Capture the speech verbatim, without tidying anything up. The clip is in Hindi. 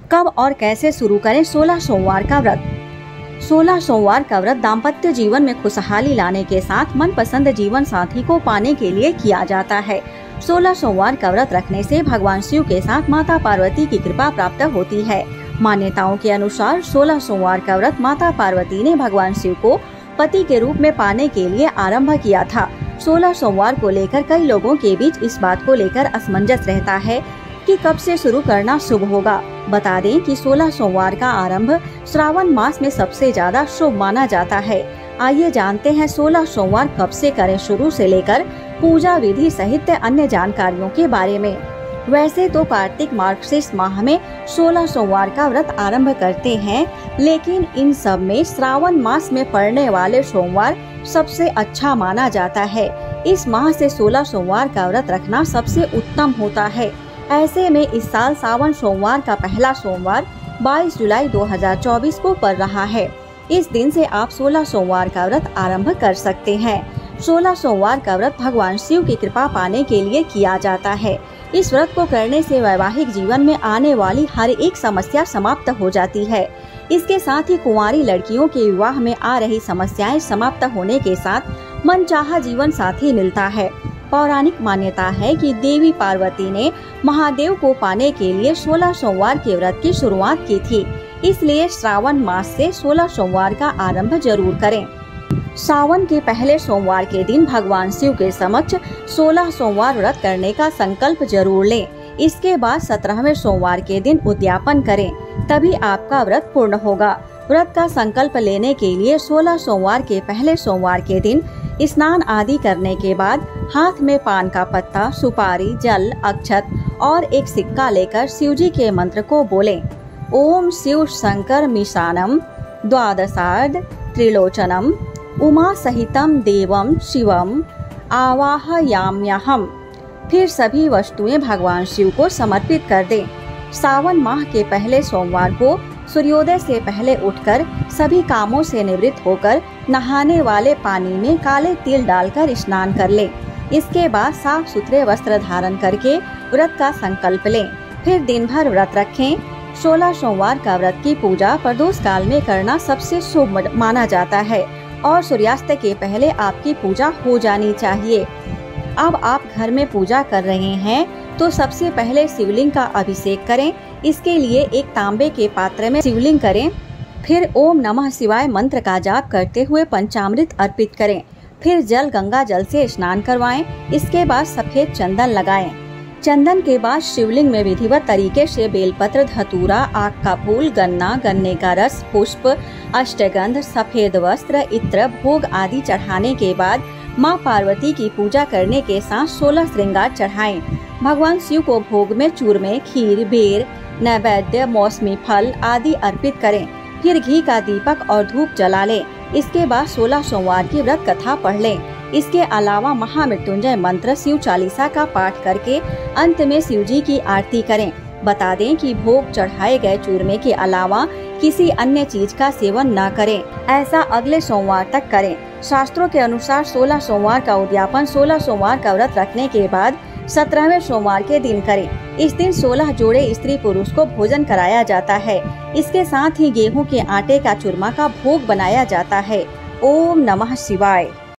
कब और कैसे शुरू करें सोलह सोमवार का व्रत। सोलह सोमवार का व्रत दाम्पत्य जीवन में खुशहाली लाने के साथ मनपसंद जीवन साथी को पाने के लिए किया जाता है। सोलह सोमवार का व्रत रखने से भगवान शिव के साथ माता पार्वती की कृपा प्राप्त होती है। मान्यताओं के अनुसार सोलह सोमवार का व्रत माता पार्वती ने भगवान शिव को पति के रूप में पाने के लिए आरंभ किया था। सोलह सोमवार को लेकर कई लोगों के बीच इस बात को लेकर असमंजस रहता है कि कब से शुरू करना शुभ होगा। बता दें कि सोलह सोमवार का आरंभ श्रावण मास में सबसे ज्यादा शुभ माना जाता है। आइए जानते हैं सोलह सोमवार कब से करें शुरू से लेकर पूजा विधि सहित अन्य जानकारियों के बारे में। वैसे तो कार्तिक मार्गशीर्ष माह में सोलह सोमवार का व्रत आरंभ करते हैं, लेकिन इन सब में श्रावण मास में पड़ने वाले सोमवार सबसे अच्छा माना जाता है। इस माह से सोलह सोमवार का व्रत रखना सबसे उत्तम होता है। ऐसे में इस साल सावन सोमवार का पहला सोमवार बाईस जुलाई दो हज़ार चौबीस को पड़ रहा है। इस दिन से आप सोलह सोमवार का व्रत आरंभ कर सकते हैं। सोलह सोमवार का व्रत भगवान शिव की कृपा पाने के लिए किया जाता है। इस व्रत को करने से वैवाहिक जीवन में आने वाली हर एक समस्या समाप्त हो जाती है। इसके साथ ही कुंवारी लड़कियों के विवाह में आ रही समस्याएं समाप्त होने के साथ मनचाहा जीवन साथी मिलता है। पौराणिक मान्यता है कि देवी पार्वती ने महादेव को पाने के लिए सोलह सोमवार के व्रत की शुरुआत की थी। इसलिए श्रावण मास से सोलह सोमवार का आरंभ जरूर करें। सावन के पहले सोमवार के दिन भगवान शिव के समक्ष सोलह सोमवार व्रत करने का संकल्प जरूर लें। इसके बाद सत्रहवें सोमवार के दिन उद्यापन करें, तभी आपका व्रत पूर्ण होगा। व्रत का संकल्प लेने के लिए सोलह सोमवार के पहले सोमवार के दिन स्नान आदि करने के बाद हाथ में पान का पत्ता, सुपारी, जल, अक्षत और एक सिक्का लेकर शिवजी के मंत्र को बोलें। ओम शिव शंकर मिशानम द्वादशार्ध त्रिलोचनम उमा सहितम देवम शिवम आवाहयाम्यहम्। फिर सभी वस्तुएं भगवान शिव को समर्पित कर दें। सावन माह के पहले सोमवार को सूर्योदय से पहले उठकर सभी कामों से निवृत्त होकर नहाने वाले पानी में काले तिल डालकर स्नान कर लें। इसके बाद साफ सुथरे वस्त्र धारण करके व्रत का संकल्प लें। फिर दिन भर व्रत रखें। सोलह सोमवार का व्रत की पूजा प्रदोष काल में करना सबसे शुभ माना जाता है और सूर्यास्त के पहले आपकी पूजा हो जानी चाहिए। अब आप घर में पूजा कर रहे हैं तो सबसे पहले शिवलिंग का अभिषेक करें। इसके लिए एक तांबे के पात्र में शिवलिंग करें। फिर ओम नमः शिवाय मंत्र का जाप करते हुए पंचामृत अर्पित करें। फिर जल गंगा जल से स्नान करवाएं। इसके बाद सफेद चंदन लगाएं। चंदन के बाद शिवलिंग में विधिवत तरीके से बेलपत्र, धतूरा, आक का फूल, गन्ना, गन्ने का रस, पुष्प, अष्टगंध, सफेद वस्त्र, इत्र, भोग आदि चढ़ाने के बाद माँ पार्वती की पूजा करने के साथ सोलह श्रृंगार चढ़ाएं। भगवान शिव को भोग में चूरमे, खीर, बेर, नैवेद्य, मौसमी फल आदि अर्पित करें। फिर घी का दीपक और धूप जला लें। इसके बाद सोलह सोमवार की व्रत कथा पढ़ लें। इसके अलावा महामृत्युंजय मंत्र, शिव चालीसा का पाठ करके अंत में शिव जी की आरती करें। बता दें कि भोग चढ़ाए गए चूरमे के अलावा किसी अन्य चीज का सेवन न करें। ऐसा अगले सोमवार तक करें। शास्त्रों के अनुसार सोलह सोमवार का उद्यापन सोलह सोमवार का व्रत रखने के बाद सत्रहवें सोमवार के दिन करें। इस दिन सोलह जोड़े स्त्री पुरुष को भोजन कराया जाता है। इसके साथ ही गेहूं के आटे का चूरमा का भोग बनाया जाता है। ओम नमः शिवाय।